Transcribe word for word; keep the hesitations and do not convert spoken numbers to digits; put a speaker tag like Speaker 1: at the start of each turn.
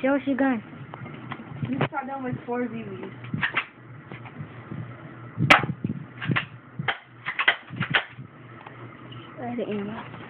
Speaker 1: Show us your gun.
Speaker 2: You shot down with four B Bs.
Speaker 1: Where's the ammo?